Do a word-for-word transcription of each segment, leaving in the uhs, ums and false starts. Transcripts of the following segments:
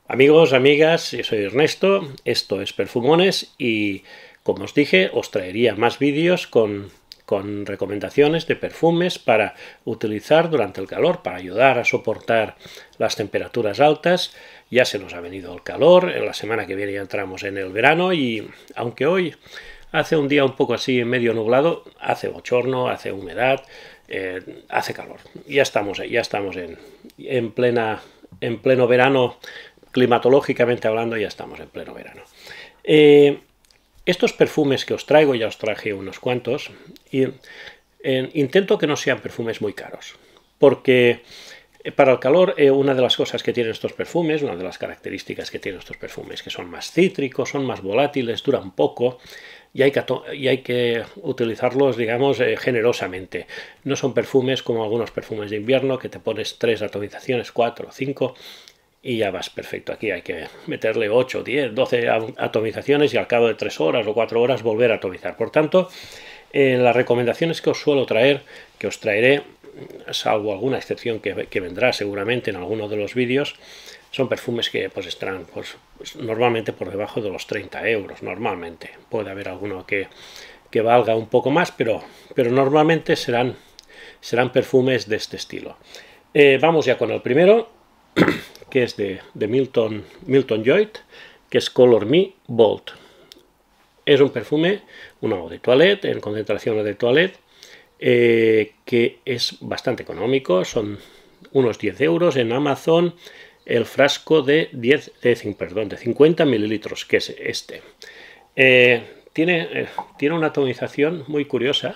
Amigos, amigas, yo soy Ernesto, esto es Perfumones y como os dije os traería más vídeos con, con recomendaciones de perfumes para utilizar durante el calor, para ayudar a soportar las temperaturas altas. Ya se nos ha venido el calor, en la semana que viene ya entramos en el verano y aunque hoy hace un día un poco así medio nublado, hace bochorno, hace humedad, eh, hace calor. Ya estamos, ya estamos en, en, plena, en pleno verano. Climatológicamente hablando, ya estamos en pleno verano. Eh, estos perfumes que os traigo, ya os traje unos cuantos, y eh, intento que no sean perfumes muy caros, porque para el calor eh, una de las cosas que tienen estos perfumes, una de las características que tienen estos perfumes, que son más cítricos, son más volátiles, duran poco, y hay que, y hay que utilizarlos, digamos, eh, generosamente. No son perfumes como algunos perfumes de invierno, que te pones tres atomizaciones, cuatro o cinco, y ya vas perfecto. Aquí hay que meterle ocho, diez, doce atomizaciones y al cabo de tres horas o cuatro horas volver a atomizar. Por tanto, eh, las recomendaciones que os suelo traer, que os traeré, salvo alguna excepción que, que vendrá seguramente en alguno de los vídeos, son perfumes que pues estarán pues, pues, normalmente por debajo de los treinta euros, normalmente. Puede haber alguno que, que valga un poco más, pero, pero normalmente serán, serán perfumes de este estilo. Eh, vamos ya con el primero, que es de, de Milton, Milton Joint, que es Color Me Bold. Es un perfume, un eau de toilette, en concentración de toilette, eh, que es bastante económico, son unos diez euros en Amazon, el frasco de, diez, de, perdón, de cincuenta mililitros, que es este. Eh, tiene, eh, tiene una atomización muy curiosa,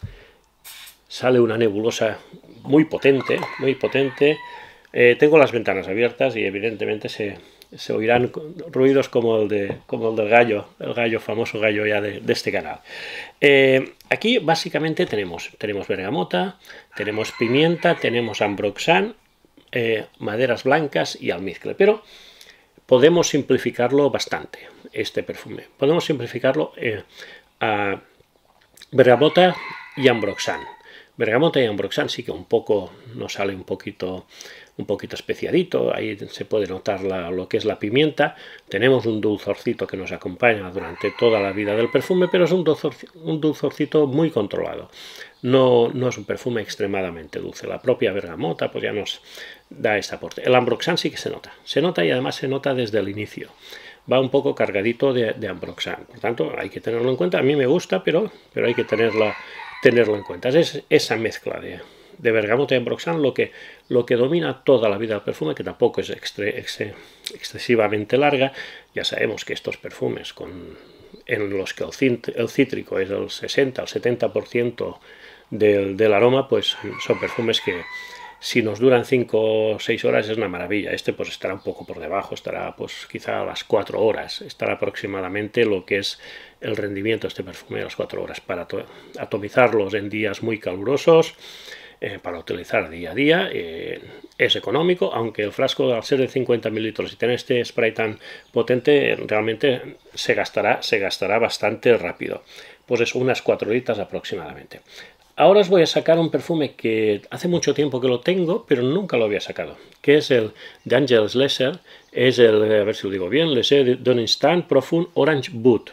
sale una nebulosa muy potente, muy potente. Eh, tengo las ventanas abiertas y evidentemente se, se oirán ruidos como el, de, como el del gallo, el gallo, famoso gallo ya de, de este canal. Eh, aquí básicamente tenemos, tenemos bergamota, tenemos pimienta, tenemos ambroxan, eh, maderas blancas y almizcle, pero podemos simplificarlo bastante, este perfume. Podemos simplificarlo eh, a bergamota y ambroxan. Bergamota y ambroxan sí que un poco nos sale un poquito un poquito especiadito, ahí se puede notar la, lo que es la pimienta. Tenemos un dulzorcito que nos acompaña durante toda la vida del perfume, pero es un, dulzor, un dulzorcito muy controlado. No, no es un perfume extremadamente dulce. La propia bergamota pues ya nos da este aporte. El ambroxan sí que se nota, se nota y además se nota desde el inicio. Va un poco cargadito de, de ambroxan, por tanto hay que tenerlo en cuenta. A mí me gusta, pero, pero hay que tenerla, tenerlo en cuenta. Es esa mezcla de... de bergamota y ambroxan lo que, lo que domina toda la vida del perfume, que tampoco es extre, ex, excesivamente larga. Ya sabemos que estos perfumes con, en los que el, el cítrico es el sesenta al setenta por ciento del, del aroma, pues son perfumes que si nos duran cinco o seis horas es una maravilla. Este pues estará un poco por debajo, estará pues quizá a las cuatro horas, estará aproximadamente lo que es el rendimiento de este perfume a las cuatro horas, para atomizarlos en días muy calurosos. Eh, para utilizar día a día, eh, es económico, aunque el frasco al ser de cincuenta mililitros y tener este spray tan potente realmente se gastará, se gastará bastante rápido, pues es unas cuatro horitas aproximadamente. Ahora os voy a sacar un perfume que hace mucho tiempo que lo tengo, pero nunca lo había sacado, que es el de Angels Lesser, es el, a ver si lo digo bien, Lesser d'un Instant Profund Orange Boot.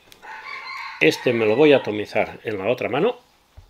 Este me lo voy a atomizar en la otra mano.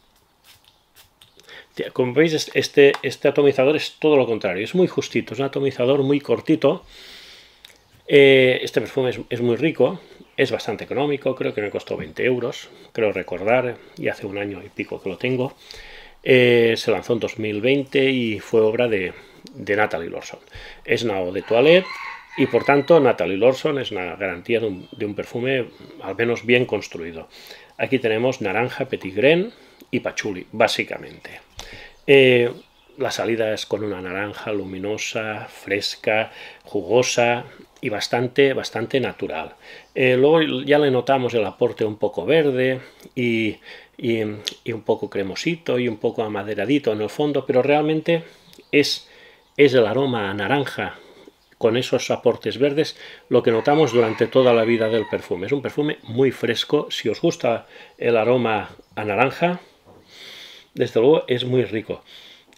Como veis, este, este atomizador es todo lo contrario, es muy justito, es un atomizador muy cortito. Eh, este perfume es, es muy rico, es bastante económico, creo que me costó veinte euros, creo recordar, y hace un año y pico que lo tengo. Eh, se lanzó en dos mil veinte y fue obra de, de Natalie Lorson. Es una eau de toilette y por tanto Natalie Lorson es una garantía de un, de un perfume al menos bien construido. Aquí tenemos naranja, petit grain y patchouli, básicamente. Eh, la salida es con una naranja luminosa, fresca, jugosa y bastante, bastante natural. Eh, luego ya le notamos el aporte un poco verde y, y, y un poco cremosito y un poco amaderadito en el fondo, pero realmente es, es el aroma a naranja con esos aportes verdes lo que notamos durante toda la vida del perfume. Es un perfume muy fresco. Si os gusta el aroma a naranja, desde luego es muy rico.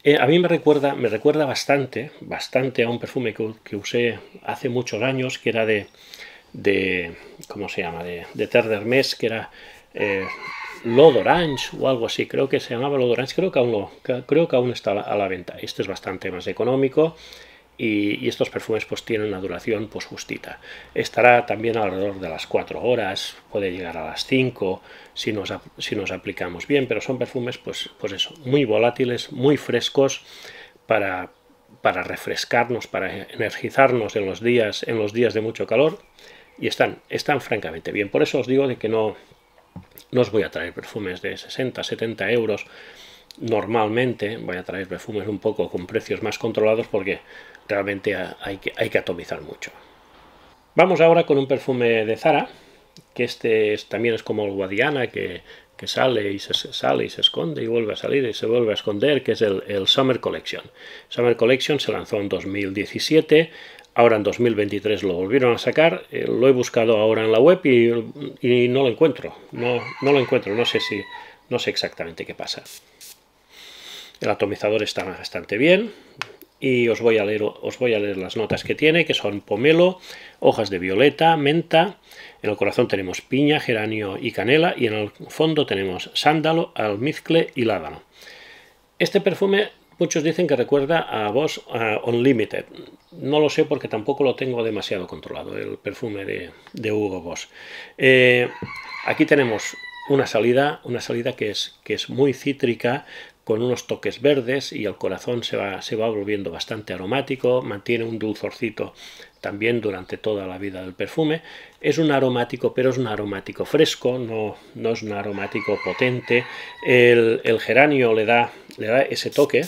Eh, a mí me recuerda, me recuerda bastante, bastante a un perfume que, que usé hace muchos años, que era de, de ¿cómo se llama? De, de Terre d'Hermès, que era eh, L'Eau d'Orange o algo así, creo que se llamaba L'Eau d'Orange, creo que aún lo, creo que aún está a la, a la venta. Este es bastante más económico. Y, y estos perfumes pues tienen una duración pues justita. Estará también alrededor de las cuatro horas, puede llegar a las cinco si nos, si nos aplicamos bien, pero son perfumes pues, pues eso, muy volátiles, muy frescos para, para refrescarnos, para energizarnos en los días, en los días de mucho calor, y están, están francamente bien. Por eso os digo de que no, no os voy a traer perfumes de sesenta, setenta euros. Normalmente voy a traer perfumes un poco con precios más controlados porque realmente hay que, hay que atomizar mucho. Vamos ahora con un perfume de Zara, que este es, también es como el Guadiana, que, que sale y se sale y se esconde y vuelve a salir y se vuelve a esconder, que es el, el Summer Collection. Summer Collection se lanzó en dos mil diecisiete, ahora en dos mil veintitrés lo volvieron a sacar, eh, lo he buscado ahora en la web y, y no lo encuentro, no, no lo encuentro, no sé si, no sé exactamente qué pasa. El atomizador está bastante bien y os voy a leer, os voy a leer las notas que tiene, que son pomelo, hojas de violeta, menta, en el corazón tenemos piña, geranio y canela, y en el fondo tenemos sándalo, almizcle y ládano. Este perfume muchos dicen que recuerda a Boss uh, Unlimited. No lo sé porque tampoco lo tengo demasiado controlado, el perfume de, de Hugo Boss. Eh, aquí tenemos una salida, una salida que es, que es muy cítrica, con unos toques verdes, y el corazón se va, se va volviendo bastante aromático, mantiene un dulzorcito también durante toda la vida del perfume. Es un aromático, pero es un aromático fresco, no, no es un aromático potente. El, el geranio le da, le da ese toque,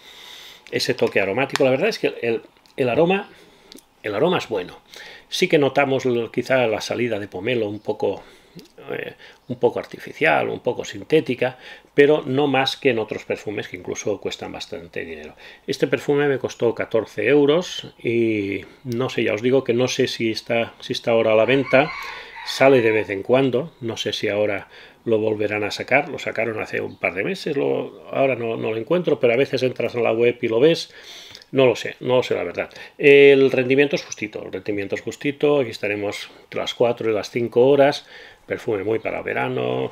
ese toque aromático. La verdad es que el, el, aroma, el aroma es bueno. Sí que notamos quizá la salida de pomelo un poco... Eh, un poco artificial, un poco sintética, pero no más que en otros perfumes que incluso cuestan bastante dinero. Este perfume me costó catorce euros y no sé, ya os digo que no sé si está, si está ahora a la venta, sale de vez en cuando, no sé si ahora lo volverán a sacar, lo sacaron hace un par de meses, lo, ahora no, no lo encuentro, pero a veces entras en la web y lo ves. No lo sé, no lo sé la verdad. El rendimiento es justito, el rendimiento es justito, aquí estaremos entre las cuatro y las cinco horas, perfume muy para verano,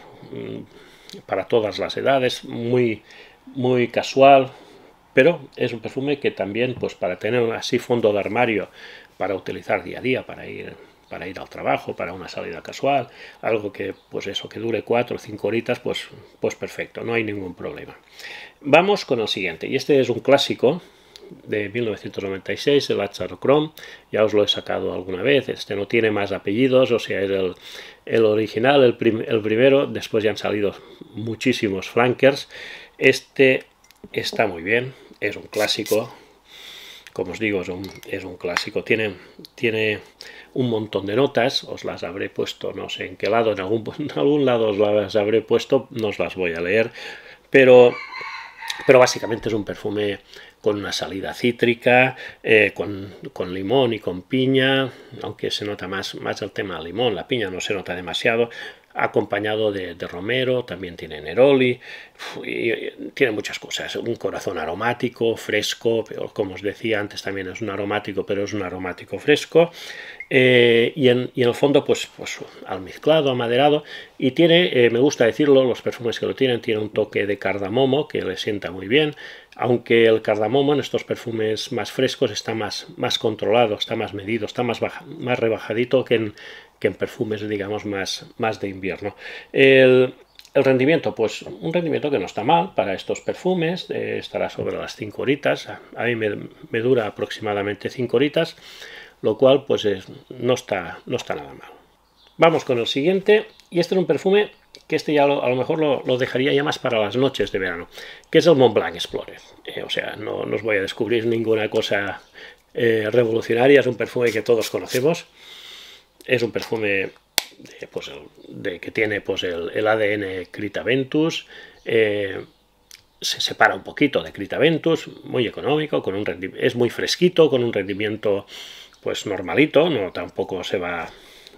para todas las edades, muy, muy casual, pero es un perfume que también, pues para tener así fondo de armario, para utilizar día a día, para ir, para ir al trabajo, para una salida casual, algo que, pues eso, que dure cuatro o cinco horitas, pues, pues perfecto, no hay ningún problema. Vamos con el siguiente, y este es un clásico de mil novecientos noventa y seis, el Adserochrome, ya os lo he sacado alguna vez, este no tiene más apellidos, o sea, es el, el original, el, prim, el primero, después ya han salido muchísimos flankers. Este está muy bien, es un clásico, como os digo, es un, es un clásico, tiene, tiene un montón de notas, os las habré puesto, no sé en qué lado, en algún, en algún lado os las habré puesto, no os las voy a leer, pero, pero básicamente es un perfume con una salida cítrica, eh, con, con limón y con piña, aunque se nota más, más el tema del limón, la piña no se nota demasiado, acompañado de, de romero, también tiene neroli, y, y, tiene muchas cosas, un corazón aromático, fresco, pero como os decía antes también es un aromático, pero es un aromático fresco, eh, y, en, y en el fondo pues, pues almizclado, amaderado, y tiene, eh, me gusta decirlo, los perfumes que lo tienen, tiene un toque de cardamomo que le sienta muy bien, aunque el cardamomo en estos perfumes más frescos está más, más controlado, está más medido, está más, baja, más rebajadito que en, que en perfumes, digamos, más, más de invierno. El, el rendimiento, pues un rendimiento que no está mal para estos perfumes, eh, estará sobre las cinco horitas, a mí me, me dura aproximadamente cinco horitas, lo cual pues es, no, está, no está nada mal. Vamos con el siguiente, y este es un perfume que este ya lo, a lo mejor lo, lo dejaría ya más para las noches de verano, que es el Montblanc Explorer. Eh, o sea, no, no os voy a descubrir ninguna cosa eh, revolucionaria, es un perfume que todos conocemos, es un perfume de, pues, el, de, que tiene pues, el, el A D N Critaventus, eh, se separa un poquito de Critaventus, muy económico, con un es muy fresquito, con un rendimiento pues normalito, no tampoco se va...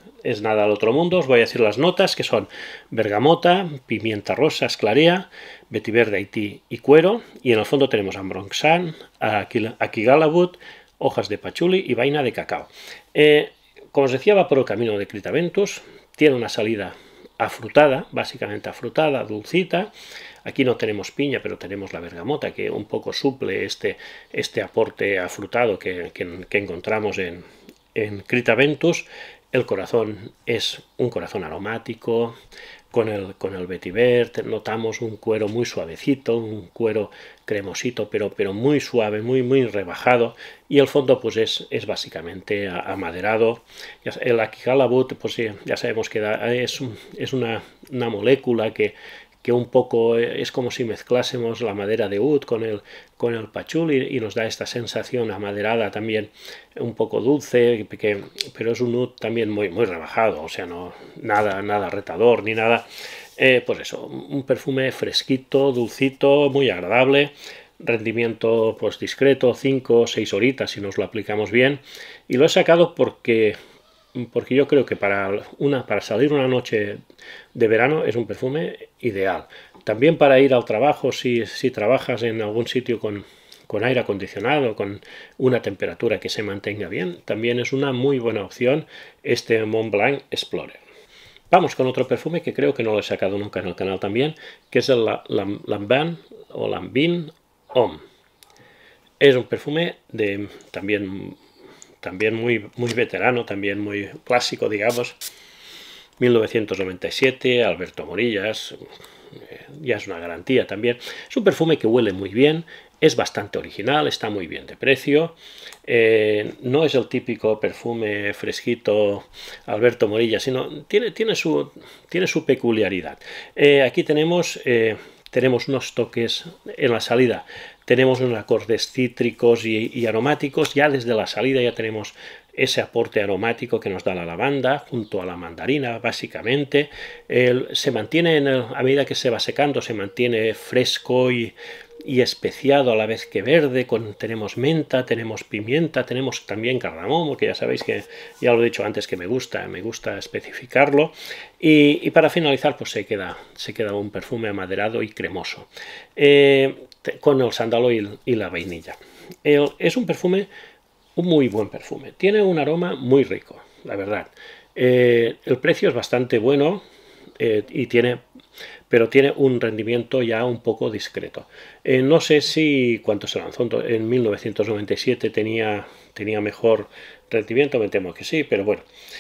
es nada al otro mundo. Os voy a decir las notas, que son bergamota, pimienta rosa, esclarea, vetiver de Haití y cuero. Y en el fondo tenemos ambroxan, aquigalabut, hojas de pachuli y vaina de cacao. Eh, como os decía, va por el camino de Critaventus. Tiene una salida afrutada, básicamente afrutada, dulcita. Aquí no tenemos piña, pero tenemos la bergamota, que un poco suple este, este aporte afrutado que, que, que encontramos en, en Critaventus. El corazón es un corazón aromático. Con el, con el vetiver notamos un cuero muy suavecito, un cuero cremosito, pero, pero muy suave, muy, muy rebajado. Y el fondo pues es, es básicamente amaderado. El aquigalabut, pues ya sabemos que da, es, es una, una molécula que, que un poco es como si mezclásemos la madera de oud con el, con el pachuli y nos da esta sensación amaderada también, un poco dulce, que, pero es un oud también muy, muy rebajado, o sea, no nada, nada retador ni nada. Eh, pues eso, un perfume fresquito, dulcito, muy agradable. Rendimiento pues discreto, cinco o seis horitas si nos lo aplicamos bien. Y lo he sacado porque... porque yo creo que para, una, para salir una noche de verano es un perfume ideal. También para ir al trabajo, si, si trabajas en algún sitio con, con aire acondicionado, con una temperatura que se mantenga bien, también es una muy buena opción este Montblanc Explorer. Vamos con otro perfume que creo que no lo he sacado nunca en el canal también, que es el Lanvin o Lanvin Homme. Es un perfume de también... también muy, muy veterano, también muy clásico, digamos, mil novecientos noventa y siete, Alberto Morillas, eh, ya es una garantía también. Es un perfume que huele muy bien, es bastante original, está muy bien de precio, eh, no es el típico perfume fresquito Alberto Morillas, sino tiene, tiene, su, tiene su peculiaridad. Eh, aquí tenemos... Eh, tenemos unos toques en la salida, tenemos unos acordes cítricos y, y aromáticos. Ya desde la salida ya tenemos ese aporte aromático que nos da la lavanda junto a la mandarina, básicamente. El, se mantiene, en el, a medida que se va secando, se mantiene fresco y, y especiado a la vez que verde. Con, tenemos menta, tenemos pimienta, tenemos también cardamomo, que ya sabéis que ya lo he dicho antes que me gusta, me gusta especificarlo. Y, y para finalizar pues se queda, se queda un perfume amaderado y cremoso, eh, con el sándalo y, y la vainilla. El, es un perfume, un muy buen perfume, tiene un aroma muy rico, la verdad. Eh, el precio es bastante bueno, eh, y tiene, pero tiene un rendimiento ya un poco discreto. Eh, no sé si cuando se lanzó en mil novecientos noventa y siete tenía, tenía mejor rendimiento, me temo que sí, pero bueno,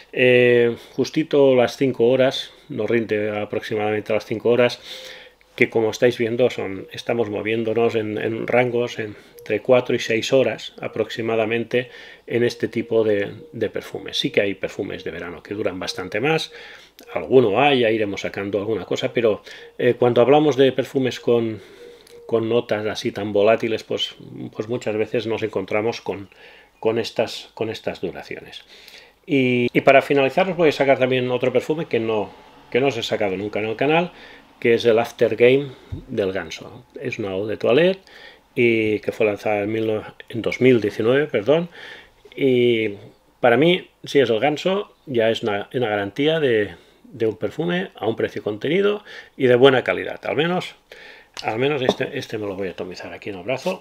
eh, justito las cinco horas, nos rinde aproximadamente las cinco horas, que como estáis viendo son, estamos moviéndonos en, en rangos entre cuatro y seis horas aproximadamente en este tipo de, de perfumes. Sí que hay perfumes de verano que duran bastante más, alguno hay, ya iremos sacando alguna cosa, pero eh, cuando hablamos de perfumes con, con notas así tan volátiles, pues, pues muchas veces nos encontramos con, con, estas, con estas duraciones. Y, y para finalizar os voy a sacar también otro perfume que no, que no os he sacado nunca en el canal, que es el Aftergame del Ganso. Es una eau de toilette y que fue lanzada en, mil, en dos mil diecinueve, perdón, y para mí, si es el Ganso, ya es una, una garantía de, de un perfume a un precio contenido y de buena calidad. Al menos, al menos este, este me lo voy a atomizar aquí en el brazo,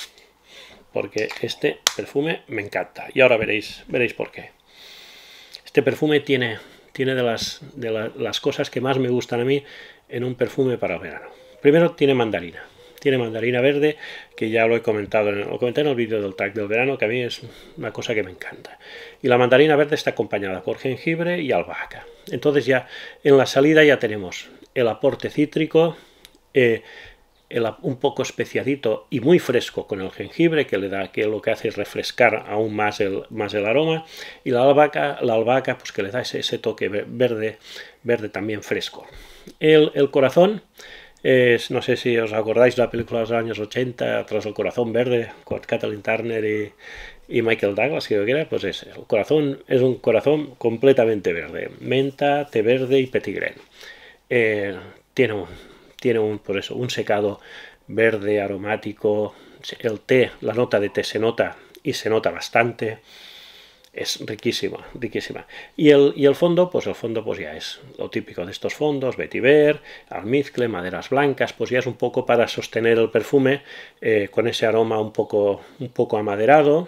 porque este perfume me encanta. Y ahora veréis, veréis por qué. Este perfume tiene, tiene de, las, de la, las cosas que más me gustan a mí en un perfume para el verano. Primero tiene mandarina. Tiene mandarina verde, que ya lo he comentado, en el, lo comenté en el vídeo del tag del verano, que a mí es una cosa que me encanta. Y la mandarina verde está acompañada por jengibre y albahaca. Entonces ya en la salida ya tenemos el aporte cítrico, eh, el, un poco especiadito y muy fresco con el jengibre, que le da, que lo que hace es refrescar aún más el, más el aroma, y la albahaca, la albahaca pues que le da ese, ese toque verde, verde también fresco. El, el corazón, es, no sé si os acordáis de la película de los años ochenta, Tras el corazón verde, con Kathleen Turner y, y Michael Douglas, creo que era, pues ese. El corazón es un corazón completamente verde, menta, té verde y petitgrain. Eh, tiene un, tiene un, por eso, un secado verde aromático. El té, la nota de té se nota y se nota bastante. es riquísima, riquísima. Y el, y el fondo, pues el fondo pues ya es lo típico de estos fondos, vetiver, almizcle, maderas blancas, pues ya es un poco para sostener el perfume eh, con ese aroma un poco, un poco amaderado,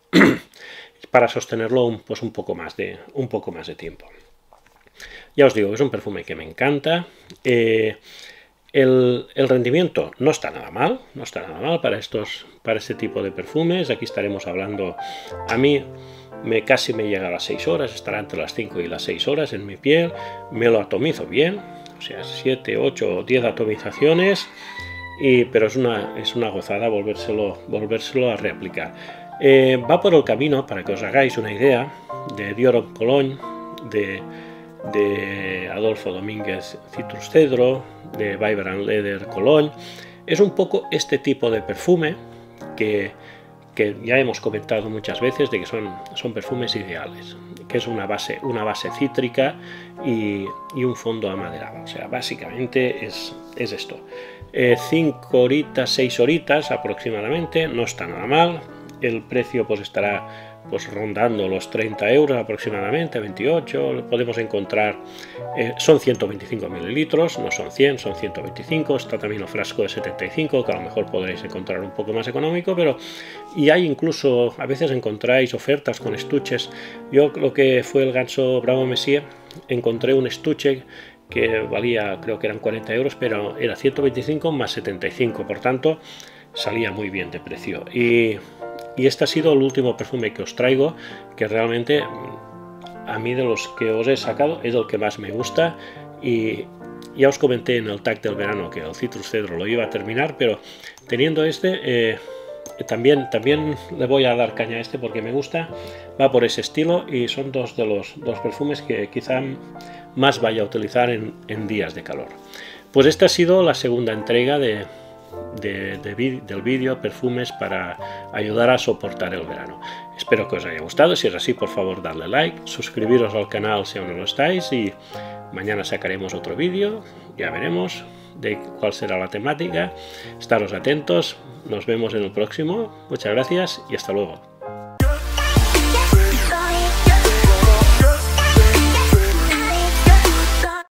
para sostenerlo un, pues un poco más de, un poco más de tiempo. Ya os digo, es un perfume que me encanta. Eh, el, el rendimiento no está nada mal, no está nada mal para estos, para este tipo de perfumes. Aquí estaremos hablando, a mí me casi me llega a las seis horas, estará entre las cinco y las seis horas en mi piel. Me lo atomizo bien, o sea, siete, ocho o diez atomizaciones, y, pero es una, es una gozada volvérselo, volvérselo a reaplicar. Eh, va por el camino, para que os hagáis una idea, de Dior Homme Cologne, de, de Adolfo Domínguez Citrus Cedro, de Vibrant Leather Cologne. Es un poco este tipo de perfume que, que ya hemos comentado muchas veces, de que son, son perfumes ideales, que es una base, una base cítrica y, y un fondo amaderado. O sea, básicamente es, es esto. Eh, cinco horitas, seis horitas aproximadamente, no está nada mal. El precio pues estará pues rondando los treinta euros aproximadamente, veintiocho. Lo podemos encontrar, eh, son ciento veinticinco mililitros, no son cien, son ciento veinticinco. Está también el frasco de setenta y cinco, que a lo mejor podréis encontrar un poco más económico, pero y hay incluso, a veces encontráis ofertas con estuches. Yo lo que fue el Ganso Bravo Messier, encontré un estuche que valía, creo que eran cuarenta euros, pero era ciento veinticinco más setenta y cinco, por tanto salía muy bien de precio. Y Y este ha sido el último perfume que os traigo, que realmente a mí de los que os he sacado es el que más me gusta. Y ya os comenté en el tag del verano que el Citrus Cedro lo iba a terminar, pero teniendo este, eh, también, también le voy a dar caña a este porque me gusta, va por ese estilo y son dos de los dos perfumes que quizá más vaya a utilizar en, en días de calor. Pues esta ha sido la segunda entrega de De, de, del vídeo perfumes para ayudar a soportar el verano. Espero que os haya gustado. Si es así, por favor darle like, suscribiros al canal si aún no lo estáis, y mañana sacaremos otro vídeo, ya veremos de cuál será la temática. Estaros atentos, nos vemos en el próximo. Muchas gracias y hasta luego.